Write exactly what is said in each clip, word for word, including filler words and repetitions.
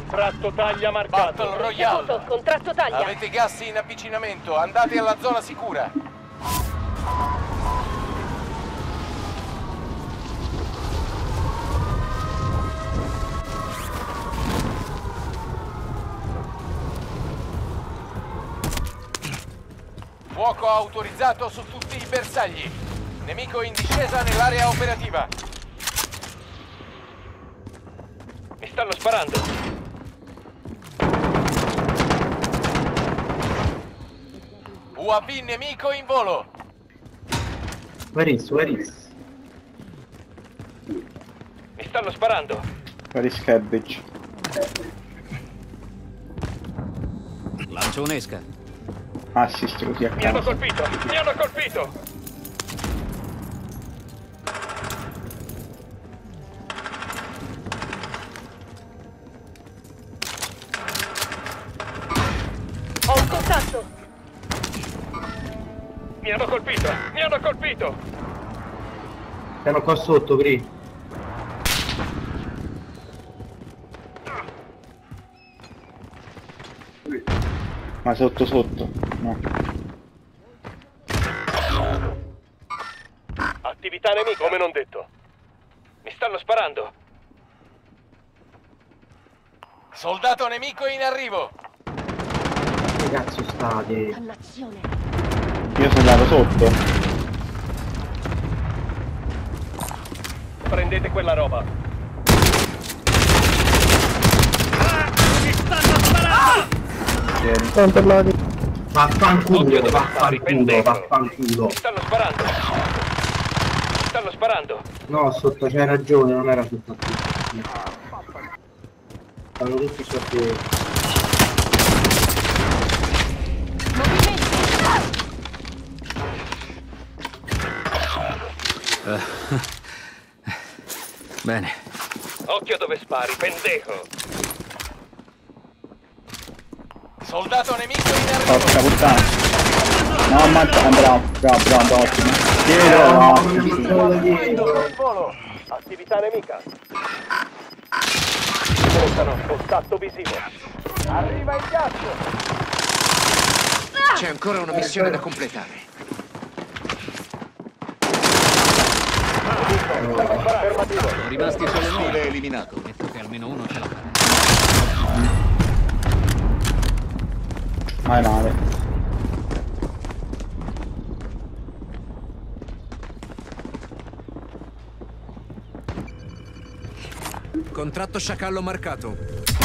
Contratto taglia marcato. Battle Royale. Ricevuto, contratto taglia. Avete gas in avvicinamento, andate alla zona sicura. Fuoco autorizzato su tutti i bersagli. Nemico in discesa nell'area operativa. Mi stanno sparando. U A V nemico in volo. Where is, where is? Mi stanno sparando. Where is cabbage? Lancio un'esca. Assist così a Mi hanno caso. colpito. Mi hanno colpito. Ho un contatto. Mi hanno colpito. Mi hanno colpito. Siamo qua sotto, Gri. Ma sotto sotto? No. Attività nemica, come non detto. Mi stanno sparando. Soldato nemico in arrivo. Che cazzo state? Dannazione. Io sono andato sotto. Prendete quella roba. Controllati. Vaffanculo, Occhio dove spari, vaffanculo, pendejo. vaffanculo. Mi stanno sparando. Mi stanno sparando. No, sotto c'hai ragione, non era sotto a te. Stanno tutti sotto. Uh. Bene. Occhio dove spari, pendejo. Soldato nemico in arrivo. Porca puttana. No, ammazza, bravo, bravo, bravo, ottimo. Dietro, Nemico in volo. Attività nemica. Portano, contatto visivo. Arriva il ghiaccio. C'è ancora una missione da completare. Affermativo. Sono rimasti solo noi. Stile eliminato. Detto che almeno uno ce l'ha. Mai male. Contratto sciacallo marcato.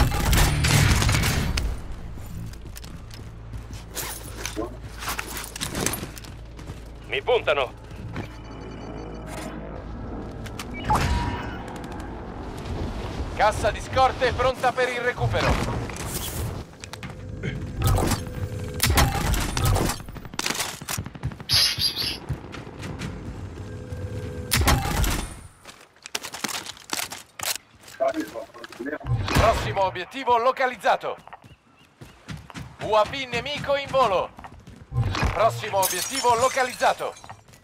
Mi puntano. Cassa di scorte pronta per il recupero. Prossimo obiettivo localizzato. U A V nemico in volo. Prossimo obiettivo localizzato.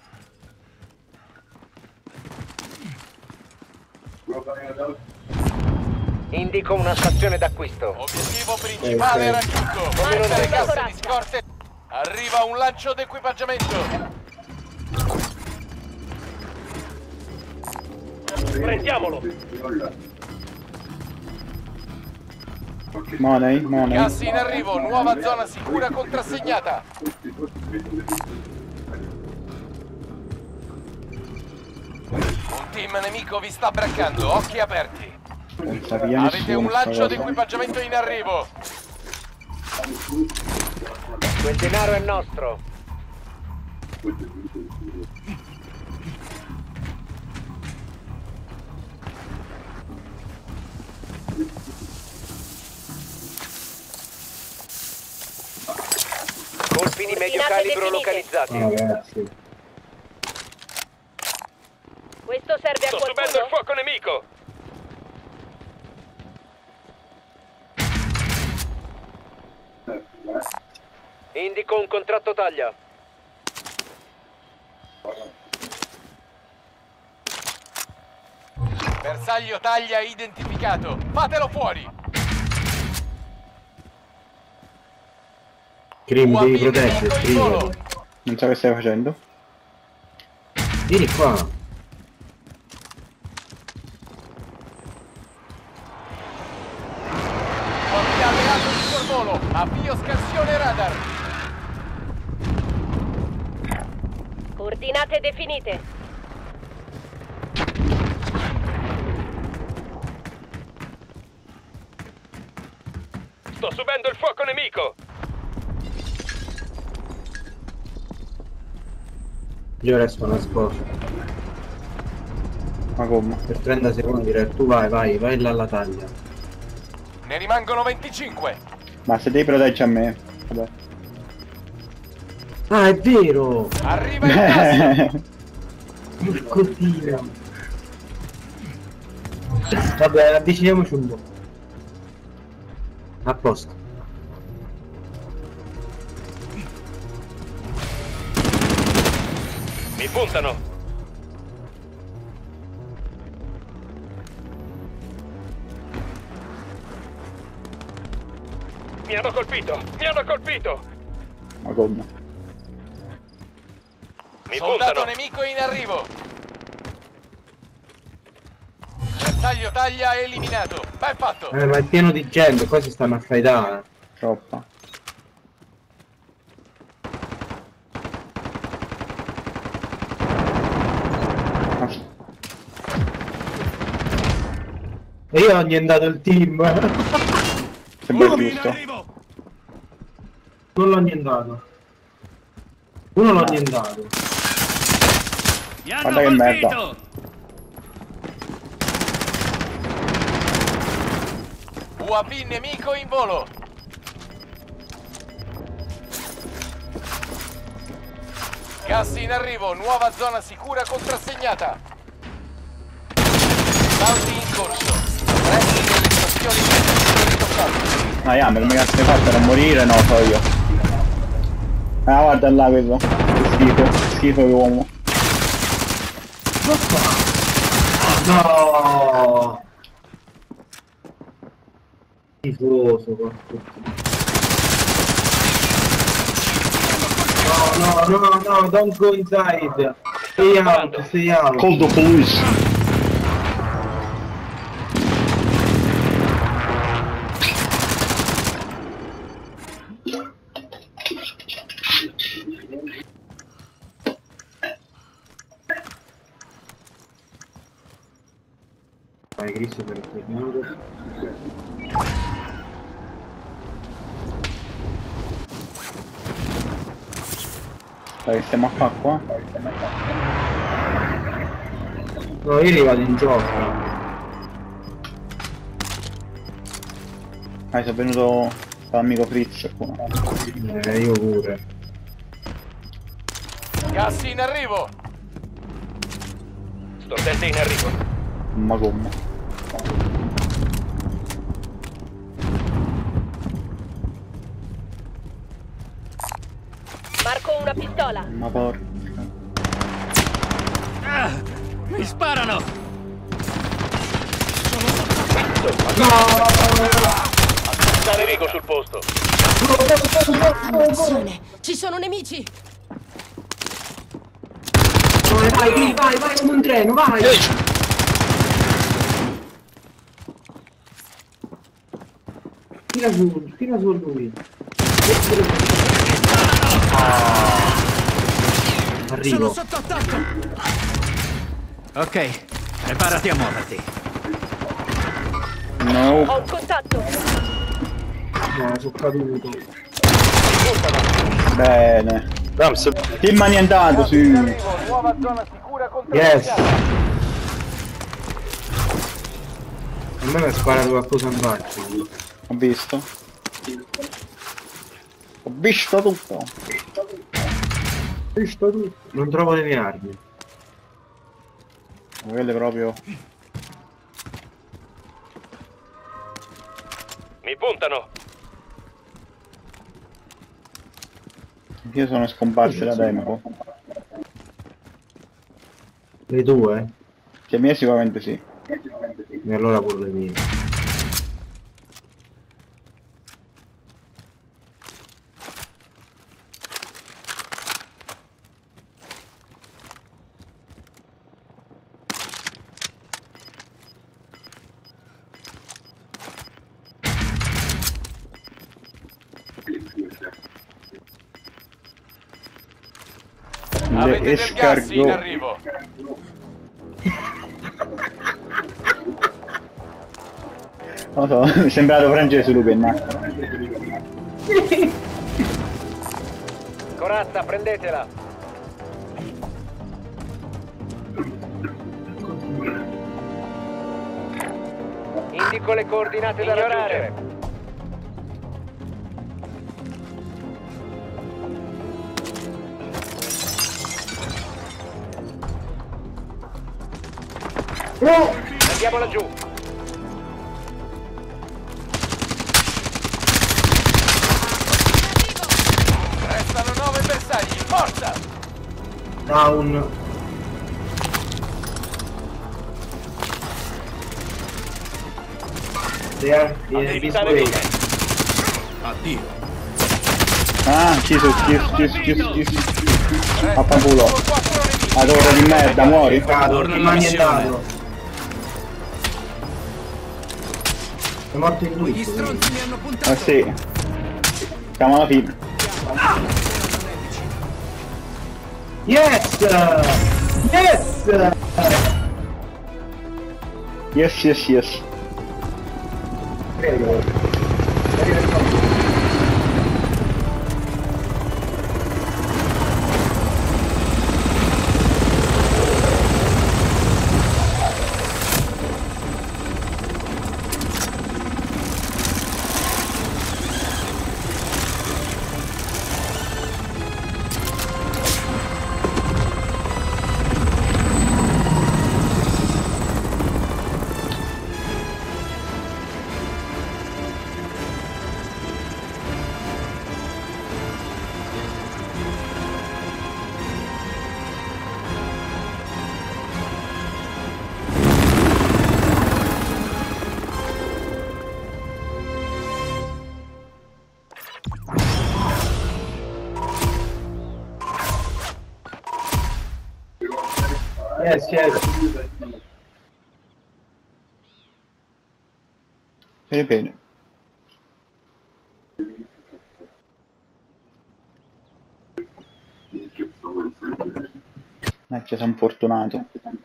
Indico una stazione d'acquisto. Obiettivo principale raggiunto. Mettere casse di scorte. Arriva un lancio d'equipaggiamento. Prendiamolo. Money, money. Gas in arrivo, nuova zona sicura contrassegnata. Un team nemico vi sta braccando, occhi aperti. Non sapeva Avete nessuno un sta lancio cosa. d'equipaggiamento in arrivo. Quel denaro è nostro. Colpi di medio calibro localizzati. Ah, ragazzi. Questo serve a Sto subendo il qualcuno? fuoco nemico. Indico un contratto taglia. Bersaglio taglia identificato. Fatelo fuori. Crim, U A V devi proteggere, nemico in scrivere. volo. Non so che stai facendo. Vieni qua. Qualche alleato di sorvolo. Avvio scansione radar. Coordinate definite. Sto subendo il fuoco nemico. Io resto nascosto. Ma come? Per trenta secondi, Re, tu vai, vai, vai là alla taglia. Ne rimangono venticinque. Ma se devi proteggere a me. Vabbè. Ah, è vero! Arriva il gas. Porco Dio. Vabbè, avviciniamoci un po'. A posto. Mi puntano. Mi hanno colpito. Mi hanno colpito. Ma come? Mi Soldato puntano. nemico in arrivo. Bersaglio taglia eliminato. Ben fatto. Eh, ma è pieno di gente, qua si stanno a fightare. Troppa. E io ho annientato il team. Sembra giusto. Non l'ho annientato. Uno l'ho annientato. Guarda che merda. U A V nemico in volo. Gas in arrivo, nuova zona sicura contrassegnata. Bounty in corso. Resti delle stazioni ritoccate. Ah, Yammer, come cazzo hai fatto a non morire? No, so io. Ah, guarda là quello. Che schifo, che schifo che uomo. No! Schifoso, porco. No, no, no, no, don't go inside. Stay out, stay out. Call the police. Vai, Cristo, per il tornado. Dai, stiamo a fa qua. No, io li vado in gioco. Ah, sono venuto l'amico Fritz qua. Eh, io pure. Gas in arrivo. Stordente in arrivo. Ma come? Marco una pistola. Ma porca. Mi sparano! Nemico sul posto. Attenzione, ci sono nemici. Vai, vai, vai, vai come un treno, vai! Tira su, tira su lui. Sono Arrivo. sotto attacco! Ok, preparati a muoverti. No. Ho un contatto. No, sono caduto. Bene. Team annientato, sì. In arrivo, nuova zona sicura Yes! contrassegnata. A me mi ha sparato qualcosa in faccia. Ho visto. Ho visto tutto. Visto tutto. Non trovo le mie armi. Quelle proprio. Mi puntano. Io sono scomparse da tempo. Le tue? Le mie sicuramente sì. E allora pure le mie. Avete del gas in escargot. arrivo. Non lo so, mi è sembrato francese Lupin. Corazza, prendetela. Indico le coordinate da raggiungere. Andiamo laggiù. Restano nove bersagli, forza! Down. They are in this way. Addio. Ah, Jesus, Jesus, Jesus, Jesus, Jesus. Affanculo. Solo quattro nemici. Adoro di merda, muori. Peccato, Torna chi alla mi ha missione. annientato? È morto in lui. Gli stronzi mi hanno Ah puntato. sì. Siamo alla fine. Yes! Yes! Yes, yes, yes. Credo. Yes, yes. Bene, bene. Eh, ci sono fortunato.